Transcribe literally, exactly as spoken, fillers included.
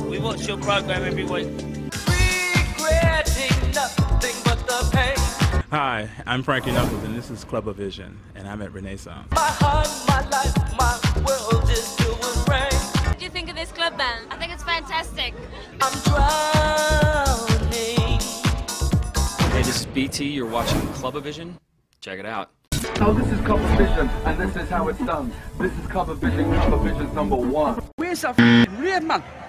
We watch your program every week. Regretting nothing but the pain. Hi, I'm Frankie Knuckles, and this is CLUBAVISION, and I'm at Renaissance. My heart, my life, my world is filled with rain. What do you think of this club band? I think it's fantastic. I'm drowning. Hey, this is B T. You're watching CLUBAVISION. Check it out. So this is CLUBAVISION, and this is how it's done. This is CLUBAVISION, CLUBAVISION number one. Where's that f***ing rave, man?